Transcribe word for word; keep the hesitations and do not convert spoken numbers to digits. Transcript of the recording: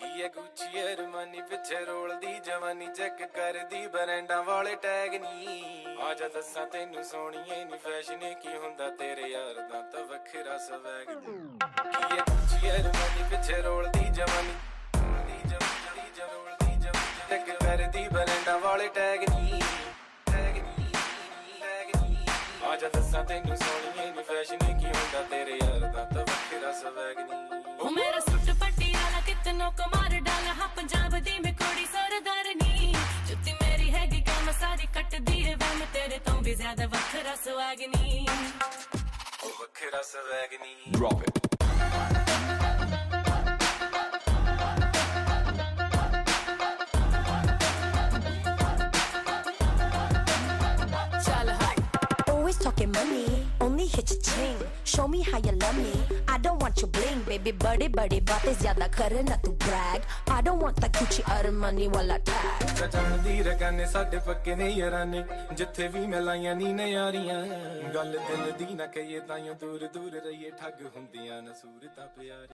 ये Gucci Armani पिछे रोलदी जवानी चेक करदी ब्रांडां वाले टैग नी आजा दस्सां तैनू सोहणीए नी फैशन की हुंदा तेरे यार दा तां वखरा स्वैग नी ये गुची अरमानी पिछे रोलदी जवानी रोलदी जवानी रोलदी जवानी चेक करदी ब्रांडां वाले टैग नी टैग नी टैग नी आजा दस्सां तैनू सोहणीए नी फैशन की हुंदा तेरे यार दा तां वखरा स्वैग नी ओ मेरा सुट पटियाला कितनों को मार डाला हाँ पंजाब दी मैं कोड़ी सरदारनी जुत्ती मेरी हैगी काम सारी कट दी है वह मैं तेरे तो भी ज्यादा वखरा स्वैगनी ओ वखरा स्वैगनी Drop it. Always talking money, only hit your chain. Show me how you love me. I don't want your bling, baby. Bade bade baatein zyada kare na tu brag. I don't want that Gucci Armani wala tag. ਸਜਣ ਦੀ ਰਗਾਨੇ ਸਾਡੇ ਪੱਕੇ ਨੇ ਯਾਰਾਨੇ ਜਿੱਥੇ ਵੀ ਮੈਂ ਲਾਈਆਂ ਨੀ ਨਿਆਰੀਆਂ ਗੱਲ ਦਿਲ ਦੀ ਨਾ ਕਹੀਏ ਤਾਈਓ ਦੂਰ ਦੂਰ ਰਹੀਏ ਠੱਗ ਹੁੰਦੀਆਂ ਨਾ ਸੂਰਤਾਂ ਪਿਆਰੀ।